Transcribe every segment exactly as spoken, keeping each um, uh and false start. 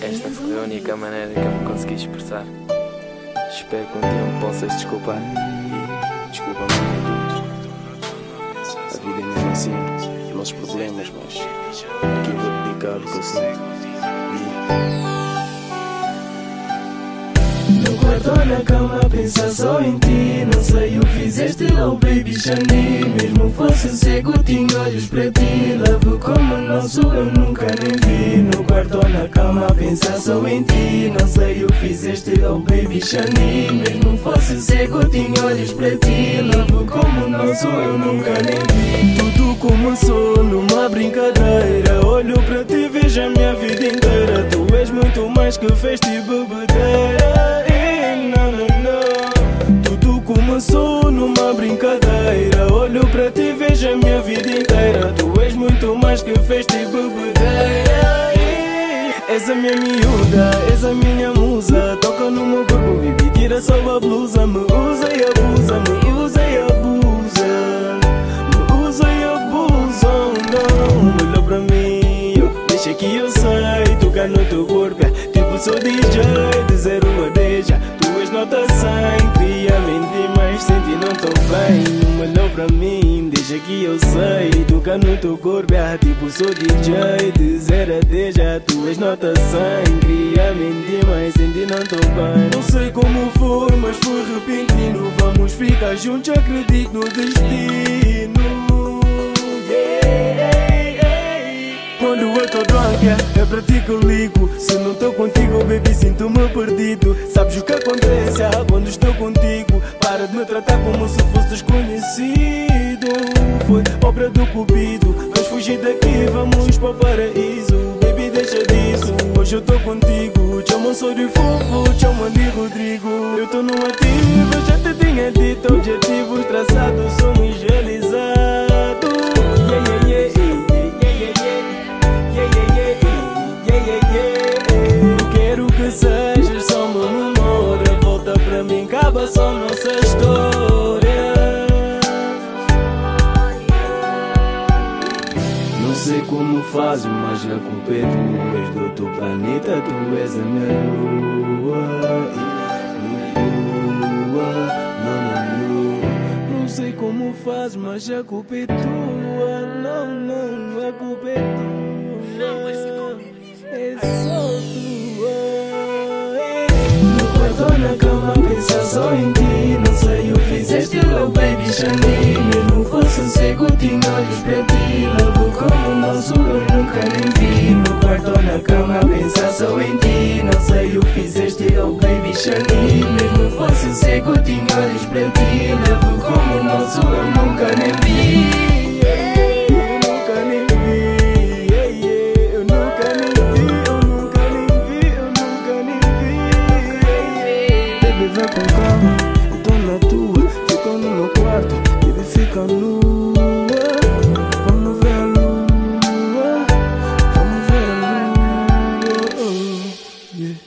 Esta foi a única maneira que eu me consegui expressar. Espero que um dia me possas desculpar. Desculpa-me por tudo. A vida é mesmo assim, os nossos problemas, mas aqui eu vou dedicar o que eu sinto. No quarto ou na cama a pensar só em ti. Não sei o que fizeste, oh baby Shani. Mesmo fosse cego, tinha olhos para ti. Love como o nosso eu nunca nem vi. No quarto ou na cama a pensar só em ti. Não sei o que fizeste, oh baby Shani. Mesmo fosse cego, tinha olhos para ti. Love como o nosso eu nunca nem vi. Tudo começou numa brincadeira. Olho para ti, vejo a minha vida inteira. Tu és muito mais que festa e bebedeira. Não, não, não. Tudo começou numa brincadeira. Olho para ti, vejo a minha vida inteira. Tu és muito mais que festa e bebedeira. És a minha miúda, és a minha musa. Toca no meu corpo, baby, tira só a blusa. Me usa e abusa, me usa e abusa. Me usa e abusa, não. Olha para mim, eu, deixa que eu sei. Tocar no teu corpo, é tipo sou D J. De zero a dez, já tu és nota cem. Queria mentir, mas senti não tão bem. Não olhou para mim, deixa que eu sei. Tocar no teu corpo, é tipo sou D J. De zero a dez, já tu és nota cem. Queria mentir, mas senti não tão bem. Não sei como foi, mas foi repentino. Vamos ficar juntos, acredito no destino. Yeah. Quando eu tô drunk, é, é pra ti que eu ligo. Se não tô contigo, baby, sinto-me perdido. Sabes o que acontece ah, quando estou contigo? Para de me tratar como se fosse desconhecido. Foi obra do cupido. Vamos fugir daqui, vamos para o paraíso. Baby, deixa disso. Hoje eu tô contigo. Chama sou de fofo, chama de Rodrigo. Eu tô no ativo, já te tinha dito. Objetivos traçados, somos realizados. Yeah, yeah, yeah. Quero que sejas só uma memória. Volta pra mim, acaba só nossa história. Não sei como fazes, mas a culpa é tua. És do outro planeta, tu és a minha lua. Lua, não, não, não sei como fazes, mas a culpa é tua. Não, não, a culpa é tua. É só tua. No quarto ou na cama a pensar só em ti. Não sei o que fizeste, oh baby Shani. Mesmo fosse cego, tinha olhos para ti. Love como o nosso eu nunca nem vi. No quarto ou na cama a pensar só em ti. Não sei o que fizeste, oh baby Shani. Mesmo fosse cego, tinha olhos para ti. Love como o nosso eu nunca nem vi. Vem com calma, eu tô na tua. Fica no meu quarto, baby, fica nua. Vamos ver a lua, vamos ver a lua. Oh, yeah.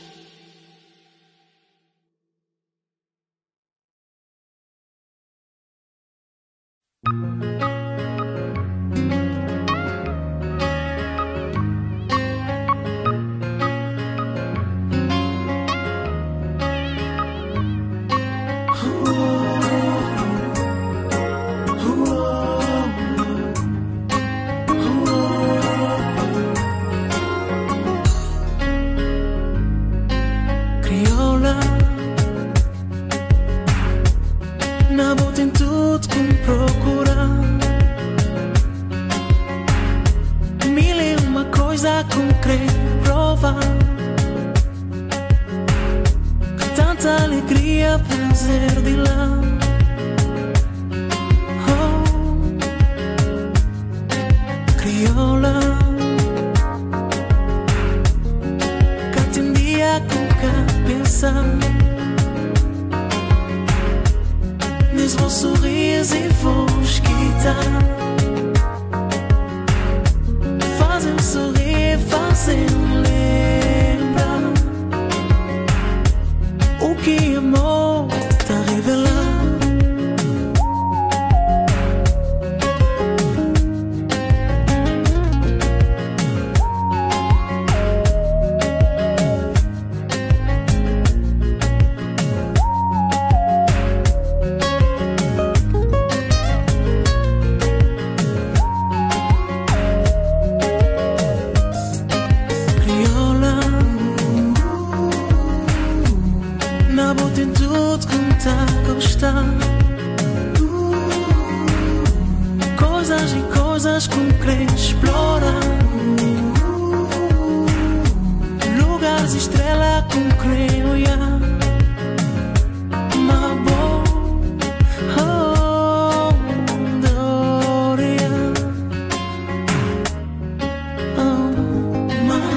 Na boa tem tudo como procurar. Mil e uma coisa como querer provar. Com tanta alegria, prazer de lá. Oh, crioula, cá tem dia com cabeça. Mesmo sorriso e voz quitar. Fazem-me sorrir, fazem-me lembrar o que amor está a revelar.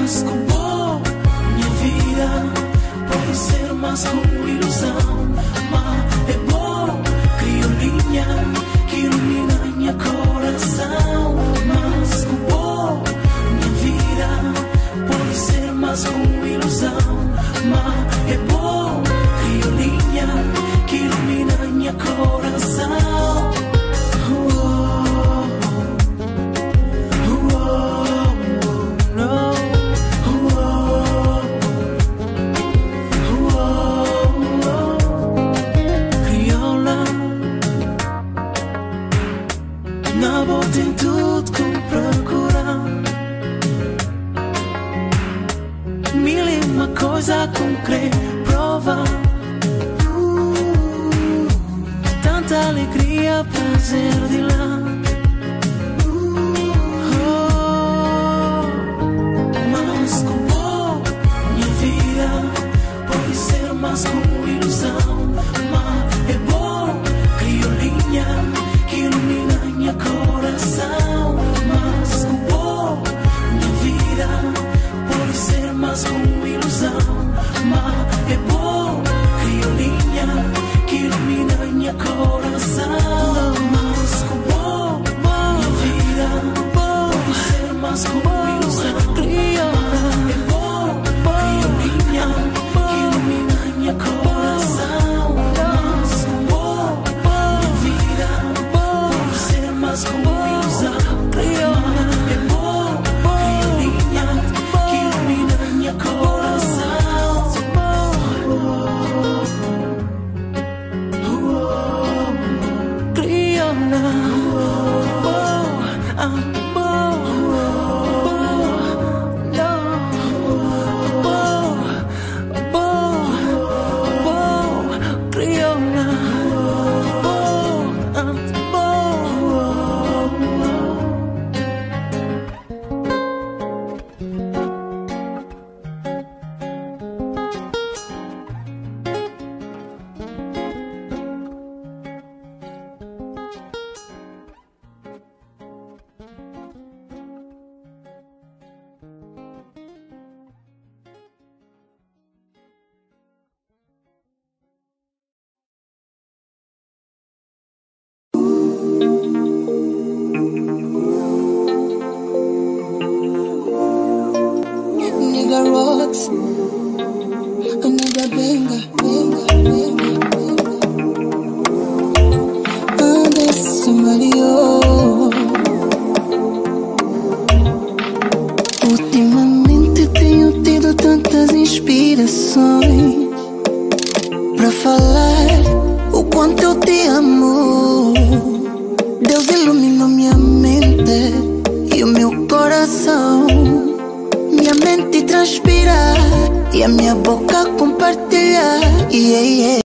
Mas como minha vida pode ser mais como ilusão, mas é bom, criolinha que ilumina minha coração. Mas como minha vida pode ser mais como ilusão, mas é bom, criolinha que ilumina minha coração. Tem tudo como procurar, mil e uma coisa como crer, provar. uh, Tanta alegria, prazer de lá. oh, Mas como minha vida pode ser mais como ilusão, mas é bom, criolinha que ilumina minha coração. Mas como minha vida pode ser mais como ilusão, mas é bom, criolinha que ilumina minha coração. Mas como minha vida pode ser mais como ilusão, mas é bom, criolinha que ilumina minha coração. Mas como minha vida pode ser mais como ilusão, mas é bom, criolinha que ilumina minha coração. Criolla, Nigga rocks, a nigga benga, benga, benga, benga. Anderson Mario. Ultimamente tenho tido tantas inspirações pra falar o quanto eu te amo. Deus iluminou minha mente e o meu coração. Minha mente transpira e a minha boca compartilha. Yeah, yeah.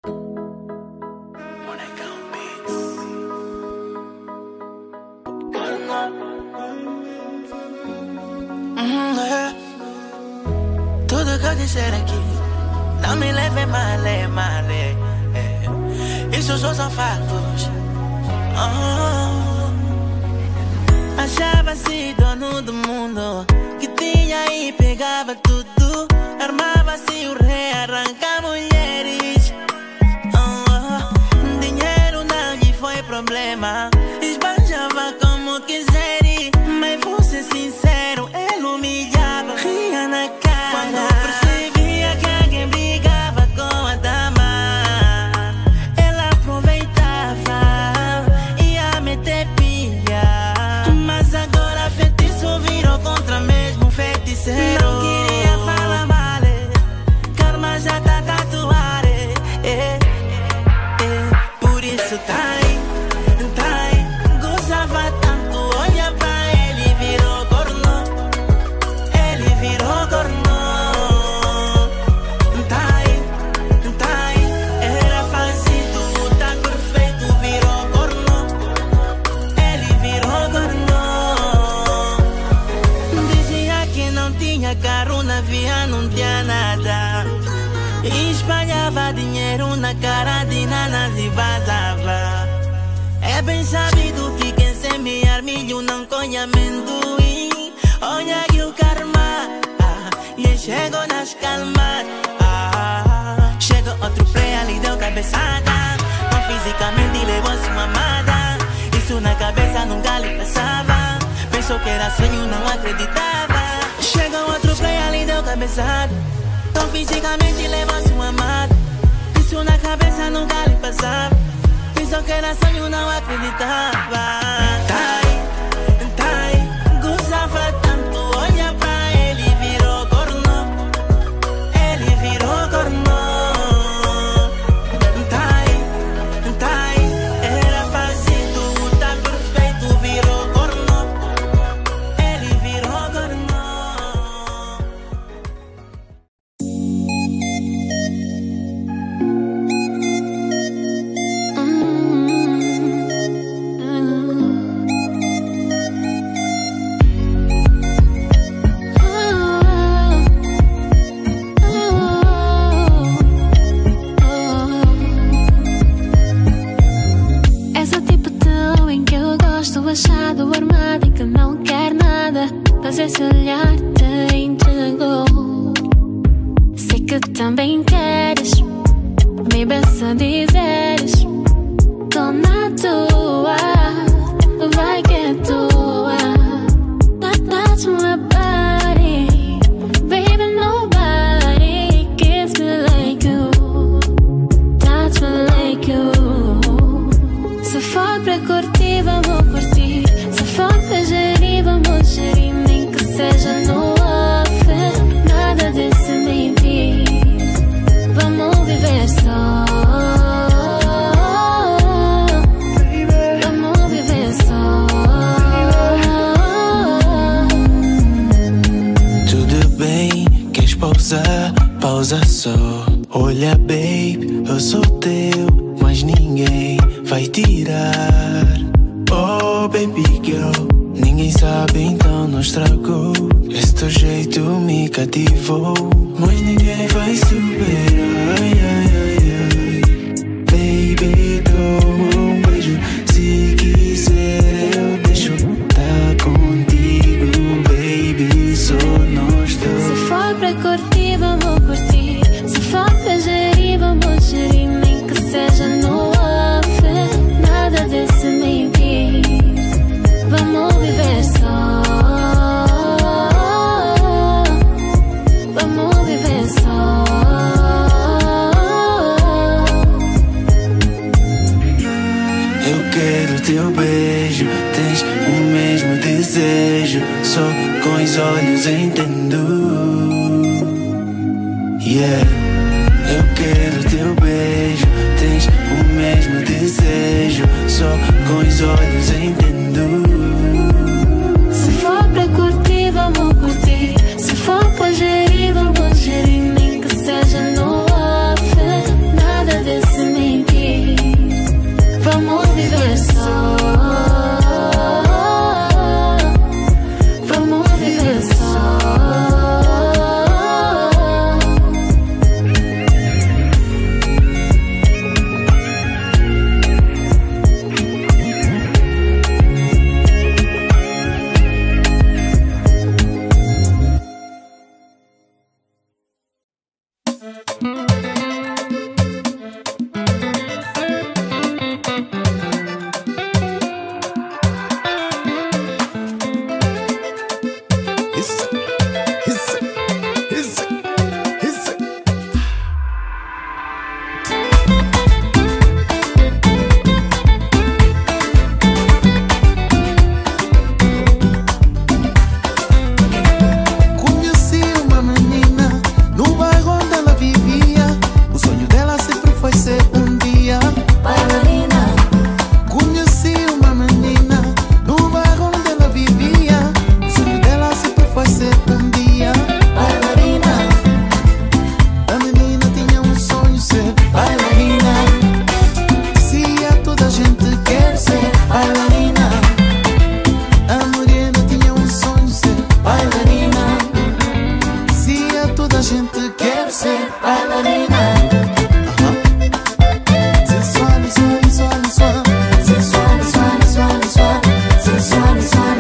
Hum, é. Tudo que eu disser aqui não me leve mal, mal, é. Isso só são fatos. Oh. Achava-se dono do mundo, que tinha e pegava tudo. Armava-se o rei, arranca mulheres. Oh, oh. Dinheiro não lhe foi problema, esbanjava como quiser. Mas vou ser sincero, ele humilhava, ria na cara. Quando percebia que alguém brigava com a dama, ela aproveitava e ia meter pilha. Mas agora feitiço virou contra mesmo feiticeiro. Não queria falar mal, karma já tá tatuado, é, é. Por isso tá aí, tá aí. Gozava tanto, olha pra ele, virou corno. Ele virou corno. Tá aí, tá aí. Era fácil, tudo tá perfeito, virou corno. Ele virou corno. Dizia que não tinha carro, navio, não tinha nada. Espalhava dinheiro na cara de nanas e vazava. É bem sabido que quem semear milho não colhe amendoim. Olha que o karma calmar. Ah, chega outro pré ali, deu cabeçada. Não fisicamente levou-se uma amada. Isso na cabeça nunca lhe passava. Pensou que era sonho, não acreditava. Chega outro pré ali, deu cabeçada. Não fisicamente levou-se uma amada. Isso na cabeça nunca lhe passava. Pensou que era sonho, não acreditava. Tá aí, tá aí, gozava tanto, olha pra ele, virou corno. Ele virou corno. Tá aí, tá aí, era fácil, tá perfeito, virou corno. Ele virou corno. Achado, armado e que não quer nada, mas esse olhar te entregou. Sei que também queres, me beça dizeres, tô na tua, vai que é tua. That, that's my body, baby, nobody kiss me like you, touch me like you. Se for pra curtir, vamos curtir. Se for pra gerir, vamos gerir. Nem que seja no off, nada desse mentir. Vamos viver só. Vamos viver só. Tudo bem, queres pausar? Pausa só. Olha, babe, eu sou teu, mas ninguém vai tirar. Oh, baby girl, ninguém sabe, então não estragou. Esse teu jeito me cativou, mas ninguém vai superar. Ai, ai, ai, ai. Baby, toma um beijo. Se quiser eu deixo tá contigo, baby, só nós dois. Se for pra curtir, vamos curtir. Se for pra gerir, vamos gerir. Nem que seja no off, nada desse mentir. Vamos viver só. Vamos viver só. Eu quero teu beijo, tens o mesmo desejo, só com os olhos entendo. Yeah, eu quero teu beijo, tens o mesmo desejo, só com os olhos entendo. Se for pra curtir, vamos curtir. Se for pra gerir, vamos gerir. Nem que seja no off, nada desse mentir. Vamos viver só. Vamos viver só.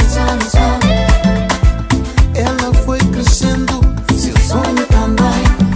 Ela foi crescendo, seu sonho também.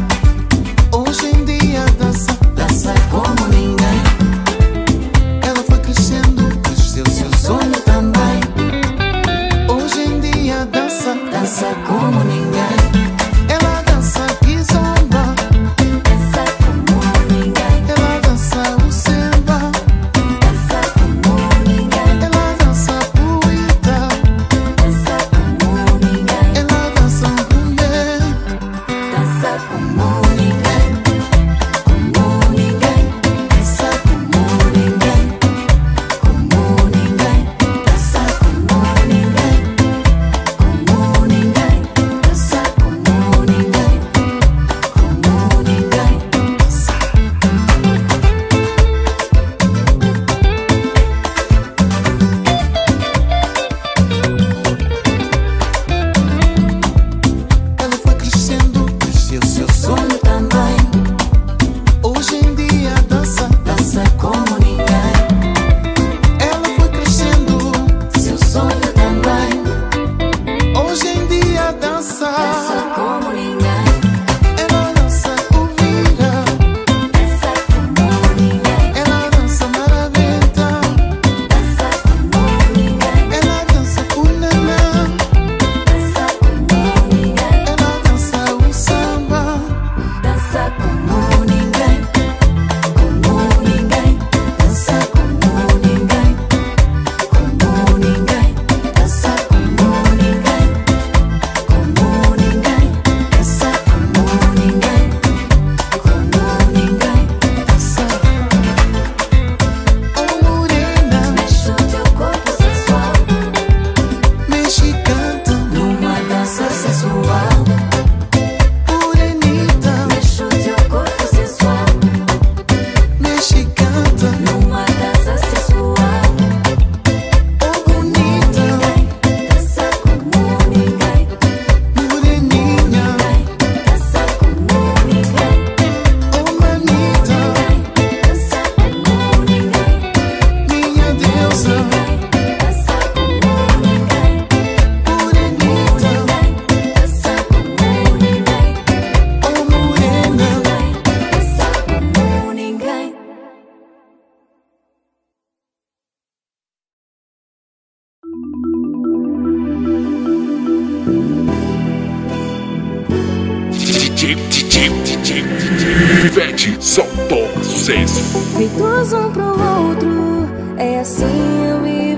Pivete, só toca sucesso. Feitos um pro outro, é assim eu e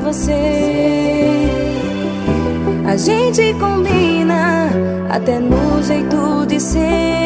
você. A gente combina até no jeito de ser.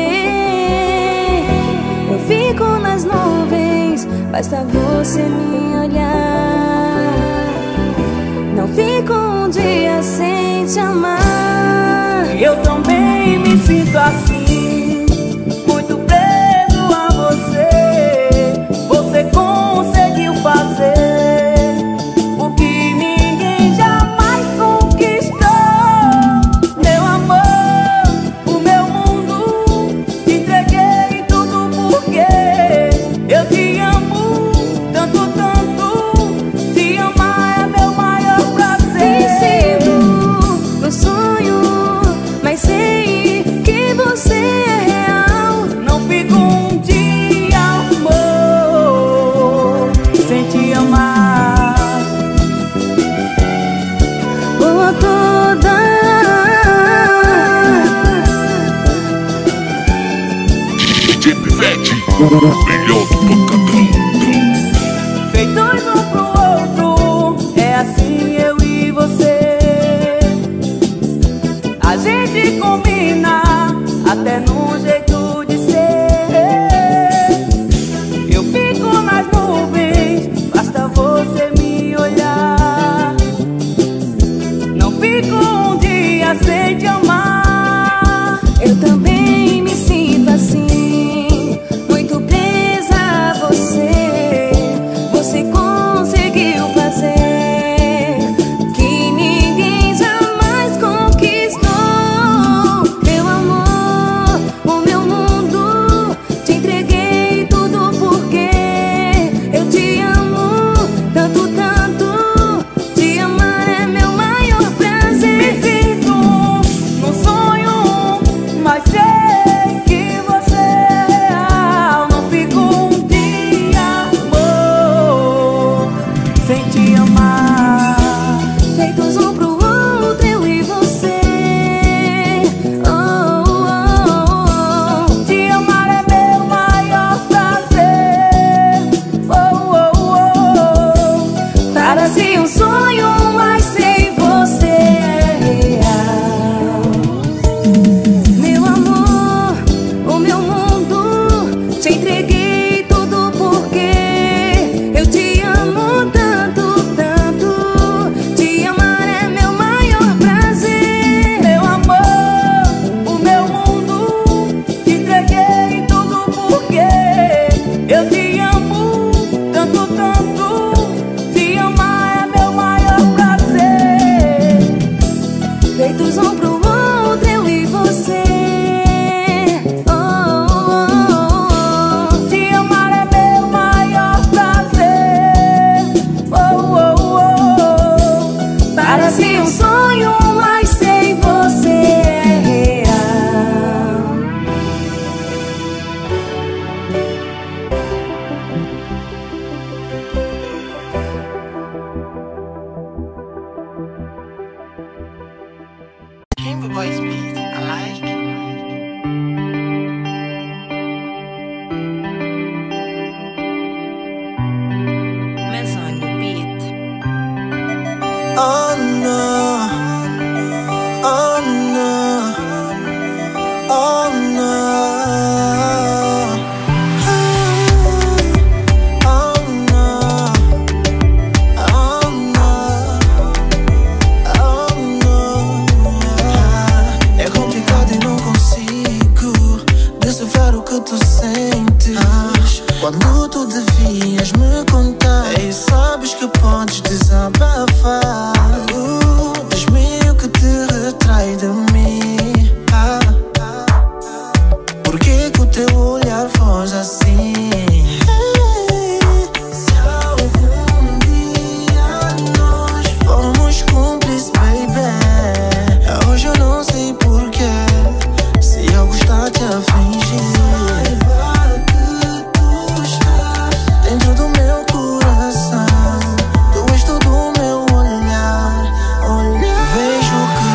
Eu fico nas nuvens, basta você me olhar. Não fico um dia sem te amar. Eu também me sinto assim, muito preso a você. Você conseguiu fazer o que ninguém jamais conquistou. Meu amor, o meu mundo, te entreguei tudo porque eu te amo tanto, tanto. Te amar é meu maior prazer. Me sinto no sonho, mas sei que você é real. Não fico um dia, amor, sem te amar. Boa toda. D J Pivete, o melhor do pancadão. Feitos um pro outro, é assim eu e você. A gente combina até no jeito de ser. Eu fico nas nuvens, basta você me olhar. Não fico um dia sem te amar. Eu também me sinto assim, muito presa a você. Você conseguiu fazer o que ninguém jamais conquistou. Meu amor, o meu Oh no, oh no, oh no, oh no, oh no, oh no. É complicado e não consigo decifrar o que tu sentes quando tu devias me contar. E sabes que podes desabafar. De mim, ah, por que que o teu olhar foge assim? Se algum dia nós formos cúmplices, baby, hoje eu não sei porquê. Se eu gostar de a fingir, saiba que tu estás dentro do meu coração. Tu és todo o meu olhar, olhar. Vejo que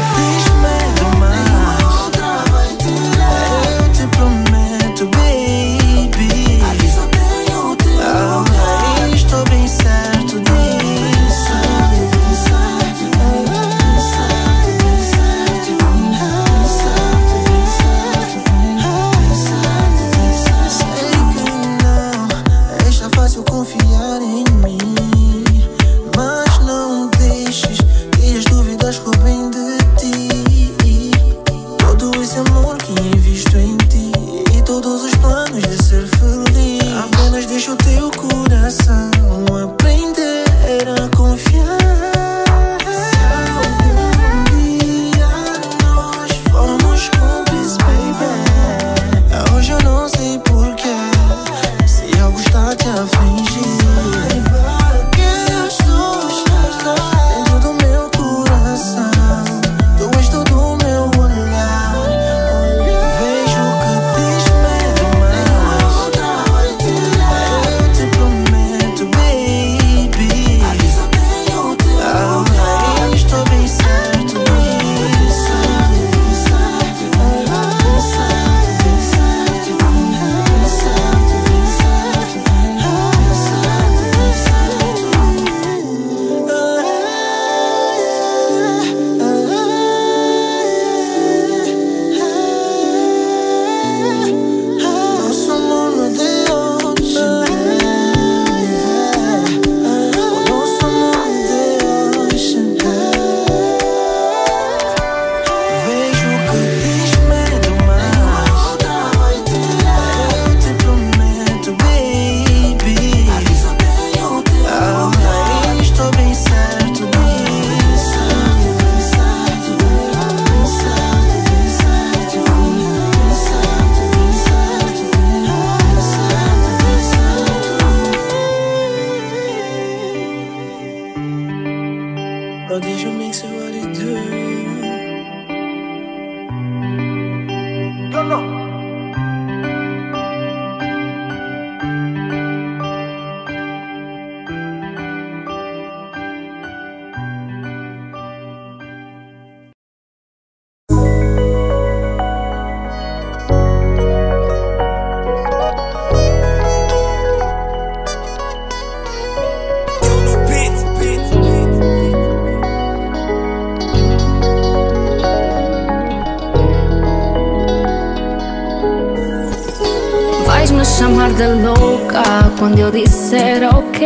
chamar de louca quando eu disser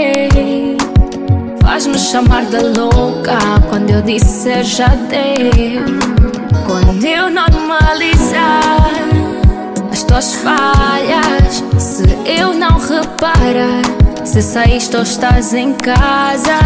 ok. Faz-me chamar de louca quando eu disser já deu. Quando eu normalizar as tuas falhas, se eu não reparar, se saíste ou estás em casa,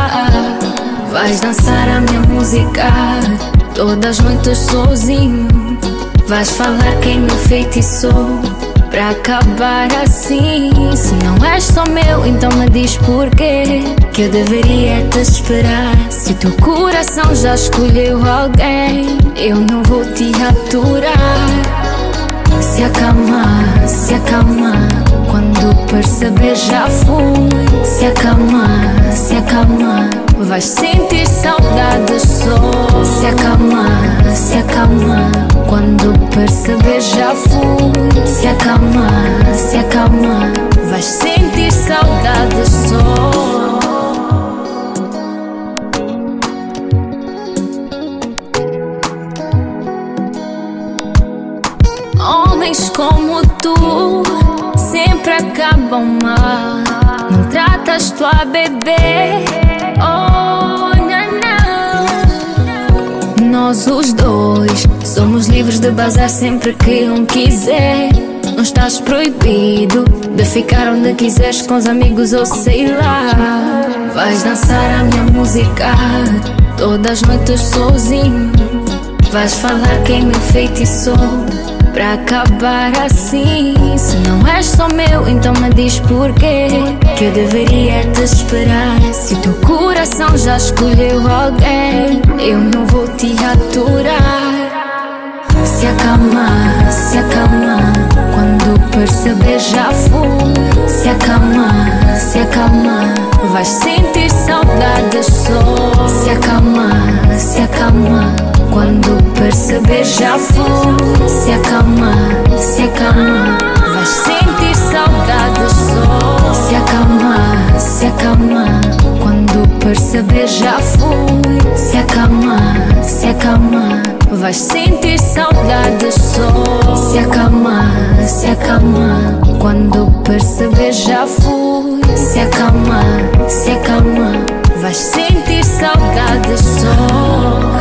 vais dançar a minha música todas as noites sozinho. Vais falar quem me feitiçou pra acabar assim. Se não és só meu, então me diz porquê que eu deveria te esperar. Se teu coração já escolheu alguém, eu não vou te aturar. Se acalma, se acalma, quando perceber já fui. Se acalma, se acalma, vais sentir saudade só. Se acalma, se acalma. Quando perceber já fui. Se acalma, se acalma. Vais sentir saudade só. Homens como tu sempre acabam mal. Não tratas tua bebê, oh não, não. Nós os dois somos livres de bazar sempre que um quiser. Não estás proibido de ficar onde quiseres com os amigos ou sei lá. Vais dançar a minha música todas as noites sozinho. Vais falar quem me enfeitiçou pra acabar assim. Se não és só meu, então me diz porquê que eu deveria te esperar. Se o teu coração já escolheu alguém, eu não vou te aturar. Se acalma, se acalma. Quando perceber já fui. Se acalma, se acalma. Vais sentir saudade só. Se acalma, se acalma. Quando perceber já fui. Se acalma, se acalma. Vais sentir saudade só. Se acalma, se acalma. Quando perceber já fui. Se acalma, se acalma. Vais sentir saudade só. Se acalma, se acalma. Quando perceber já fui. Se acalma, se acalma. Vais sentir saudade só.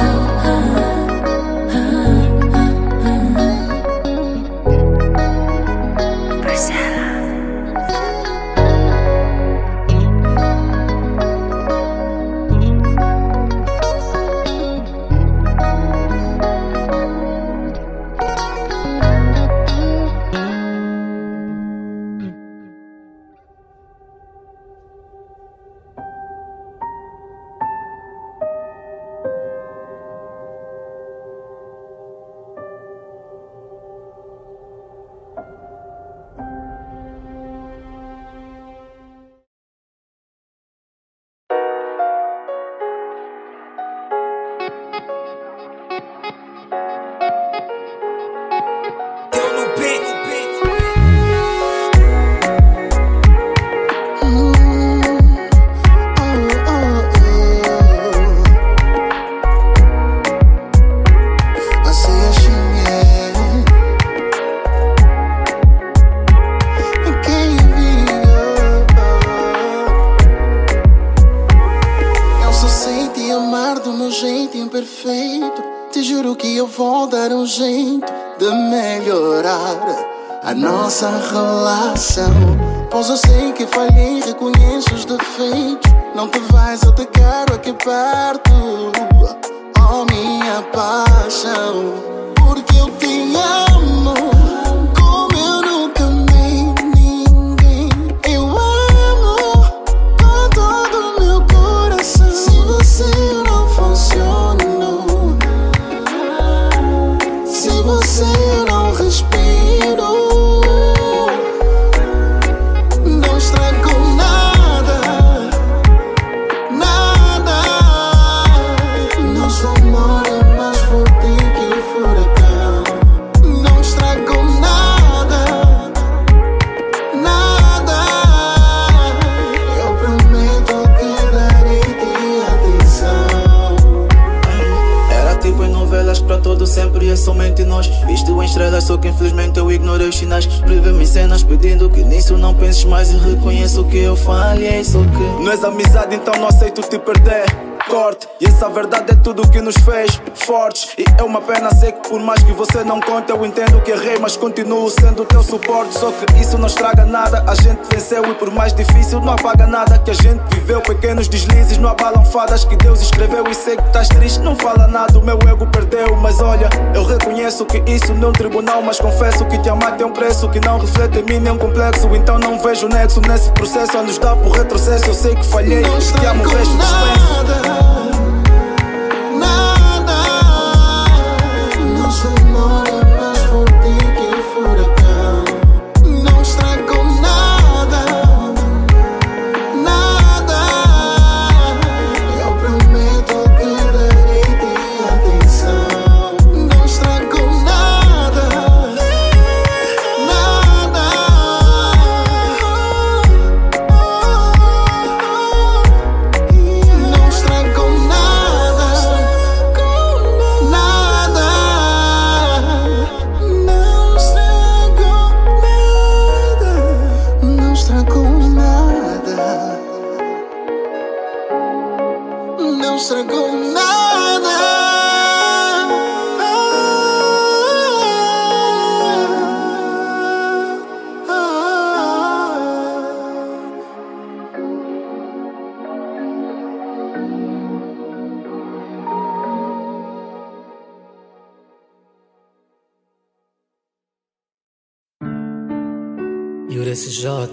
Nossa relação, pois eu sei que falhei, reconheço os defeitos. Não te vais, eu te quero aqui perto, oh minha paixão. Porque eu te amo como eu nunca amei ninguém. Eu amo com todo o meu coração. Se você não funciona, se você não respira, sempre é somente nós. Visto em estrelas, só que infelizmente eu ignorei os sinais. Prevê-me em cenas pedindo que nisso não penses mais. E reconheço que eu falhei, só que não és amizade, então não aceito te perder. Corte, e essa verdade é tudo que nos fez fortes. E é uma pena, sei que por mais que você não conte, eu entendo que errei, mas continuo sendo o teu suporte. Só que isso não estraga nada, a gente venceu e por mais difícil não apaga nada que a gente viveu. Pequenos deslizes não abalam fadas que Deus escreveu. E sei que estás triste, não fala nada, o meu ego perdeu. Mas olha, eu reconheço que isso não é um tribunal, mas confesso que te amar tem um preço que não reflete em mim nem um complexo. Então não vejo nexo nesse processo a nos dar por retrocesso. Eu sei que falhei, não te amo, o resto dispenso. Nada, nosso amor é mais forte que o furacão. Não estrago nada, nada. Eu prometo que darei-te atenção. Yuri S J.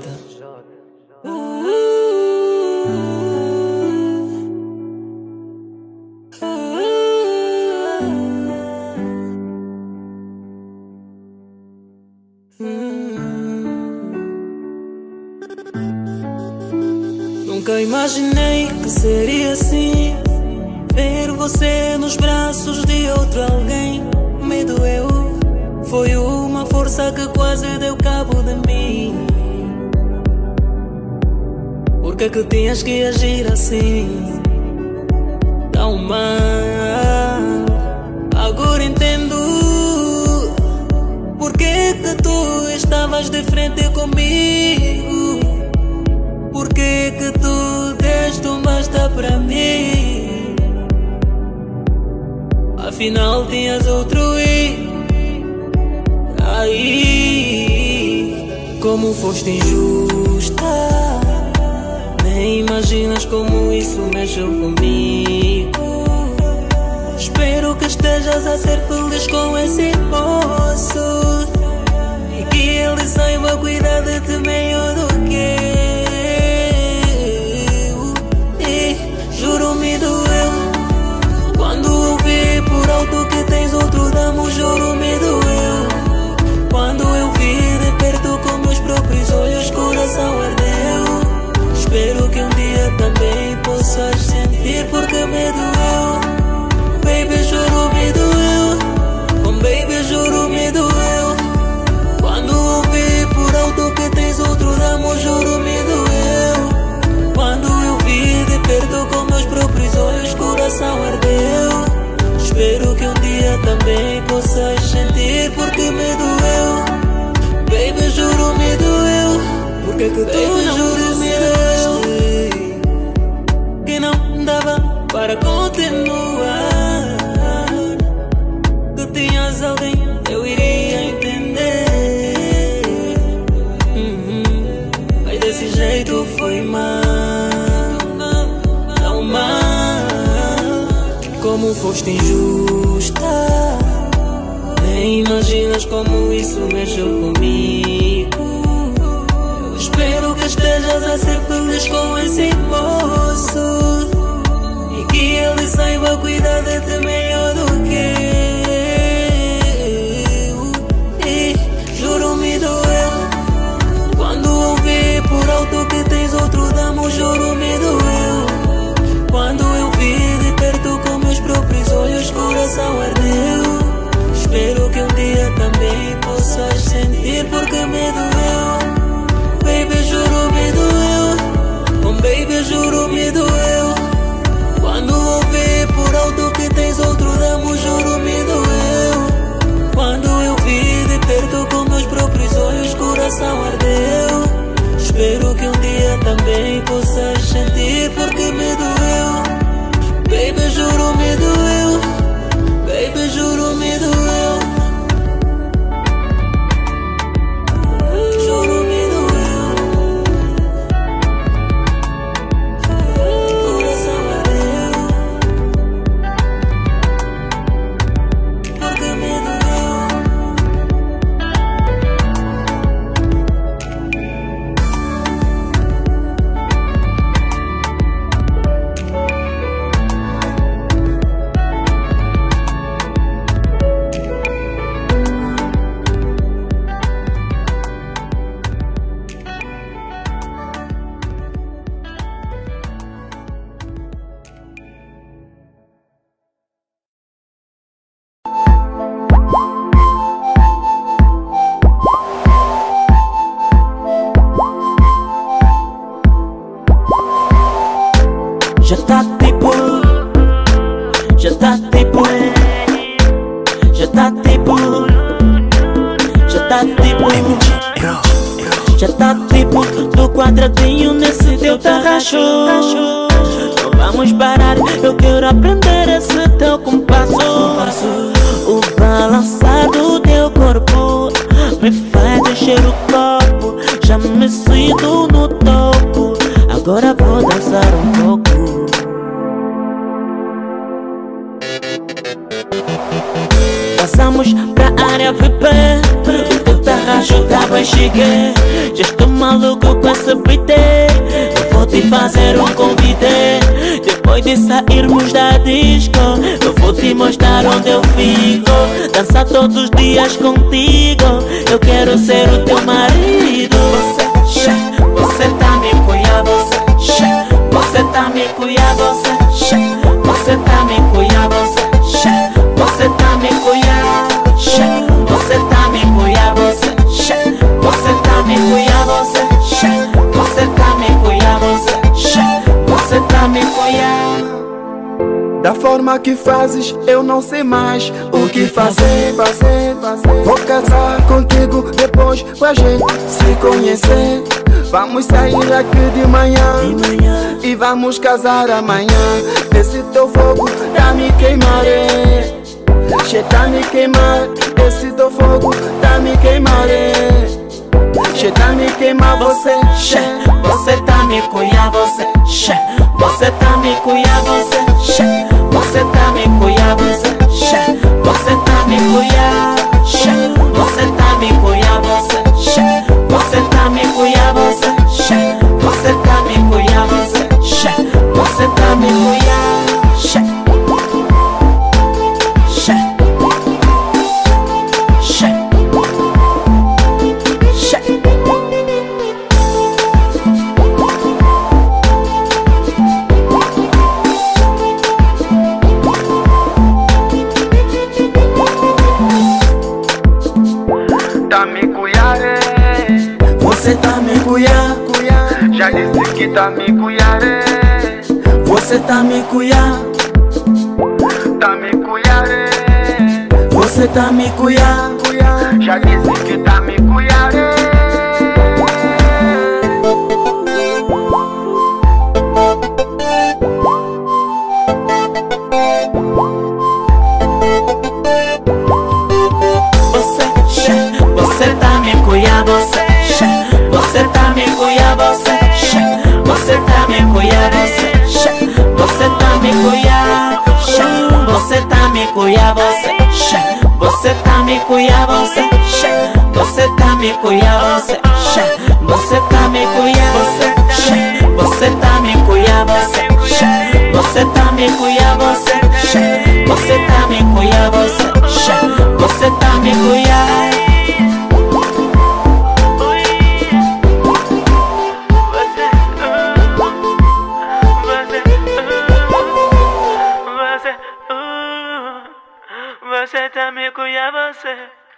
Nunca imaginei que seria assim, ver você nos braços de outro alguém. Me doeu, foi uma força que quase deu cabo de mim. Por que que tinhas que agir assim, tão mal? Agora entendo por que que tu estavas de frente comigo. Por que que tu deste um basta pra mim? Afinal tinhas outro e aí, como foste injusta, nem imaginas como isso mexeu comigo. Espero que estejas a ser feliz com esse moço e que ele saiba cuidar de ti melhor do que eu. E juro-me doeu quando ouvi por alto que tens outro damo. Juro-me doeu quando eu vi de perto com meus próprios olhos, coração ardeu. Espero que um dia também possas sentir porque me doeu. Baby, juro-me doeu. Oh baby, juro-me doeu quando ouvi por alto que tens outro damo. Juro-me doeu quando eu vi de perto com meus próprios olhos, coração ardeu. Espero que um dia também possas sentir porque me doeu. Baby, juro-me doeu. Porque que tu Baby, não juro-me doeu que não dava para continuar. Que tinhas alguém, eu iria entender. Uhum. Mas desse jeito foi mal, tão mal. Como foste injusta, nem imaginas como isso mexeu comigo. Eu espero que estejas a ser feliz com esse moço e que ele saiba cuidar de ti melhor do que eu. E juro-me doeu quando ouvi por alto que tens outro damo. Juro-me doeu quando eu vi de perto com meus próprios olhos, coração ardeu. Espero que um dia também possas sentir porque me doeu. Baby, juro-me doeu. Oh baby, juro-me doeu quando ouvi por alto que tens outro damo. Juro-me doeu quando eu vi de perto com meus próprios olhos, coração ardeu. Espero que um dia também possas sentir porque me doeu. Baby, juro-me doeu. Baby, juro-me doeu. Juro-me doeu. Coração ardeu porque me doeu. Já tá tipo, já tá tipo, já tá tipo, já tá tipo, já tá tipo do quadradinho nesse teu tarraxo. Não vamos parar, eu quero aprender esse teu compasso. O balançar do teu corpo me faz encher o copo. Já me sinto no topo, agora vou dançar um pouco. Passamos pra área V I P, o teu tarraxo tá bem mais chique. Já estou maluco com essa beat. Eu vou te fazer um convite. Depois de sairmos da disco, eu vou te mostrar onde eu fico. Dançar todos os dias contigo. Eu quero ser o teu marido. Você, você tá me cuidando, você, você tá me cuidando, você, você tá me cuidando, você, você tá me cuidando, você tá me cuidando, você, você tá me cuidando, você, você tá me cuidando, você, você tá me cuidando. Da forma que fazes, eu não sei mais o que fazer, fazer, fazer. Vou casar contigo depois pra gente se conhecer. Vamos sair aqui de manhã, de manhã e vamos casar amanhã. Esse teu fogo tá me queimar, é. Che tá me queimar, esse teu fogo tá me queimar, é. Che tá me queimar, você, che, você tá me cuidando, você, che, você tá me cuidando, você, che, você tá me cuidando, você, che, você tá me cuidando, che, você tá me cuidando, você, che, você tá me cuidando, você, che, você tá me cuidando, você, che, você tá me cuidando, che, che, che, che. tá me cuidar, é. Você tá me cuidar, já disse que tá me cuidar, é. você tá me cuidar, tá me cuidar, é. você tá me cuidar, já disse que tá me cuidar, é. Você tá me cuidar, você, você tá me cuidar, você, você tá me cuidar, você, você tá me cuidar, você tá me cuidar, você, você tá me cuidar, você, você tá me cuidar, você, você tá me cuidar, você, você tá me cuidar, você, você tá me cuidar, você, você tá me cuidar, você, você tá me cuidar. Você tá me cuidando, você.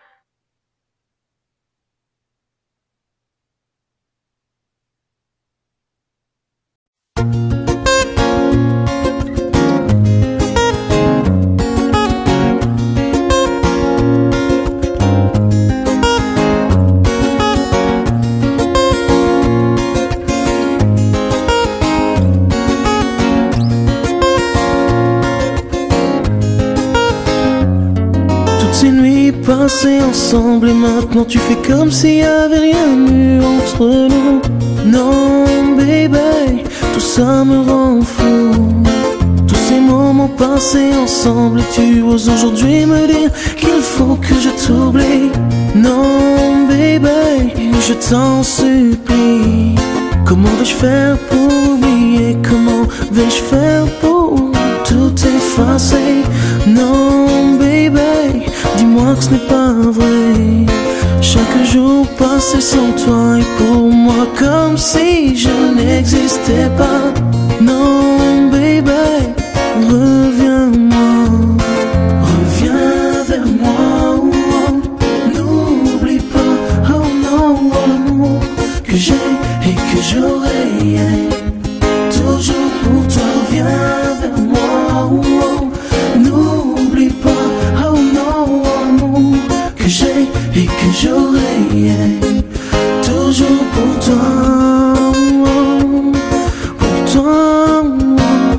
Passé ensemble et maintenant tu fais comme s'il y avait rien eu entre nous. Non baby, tout ça me rend fou. Tous ces moments passés ensemble et tu oses aujourd'hui me dire qu'il faut que je t'oublie. Non baby, je t'en supplie. Comment vais-je faire pour oublier? Comment vais-je faire pour tout effacer? Non baby, dis-moi que ce n'est pas vrai. Chaque jour passé sans toi est pour moi comme si je n'existais pas. Non baby, reviens-moi, reviens vers moi. Oh, oh. N'oublie pas, oh non, oh, l'amour que j'ai et que j'aurai. Toujours pour toi, reviens vers moi. Oh, oh. N'oublie pas, oh non, oh, l'amour que j'ai et que j'aurai. Toujours pour toi, oh, pour toi, oh.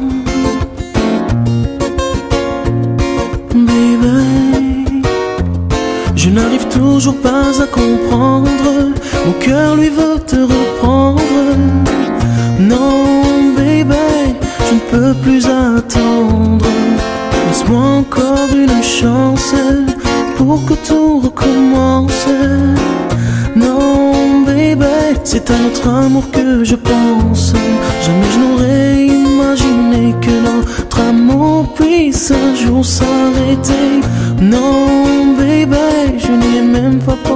Baby, je n'arrive toujours pas à comprendre. Mon cœur lui veut te reprendre. Non baby, je ne peux plus attendre. Laisse-moi encore une chance pour que tout recommence. Non C'est à notre amour que je pense. Jamais je n'aurais imaginé que notre amour puisse un jour s'arrêter. Non, baby, je n'y ai même pas pensé.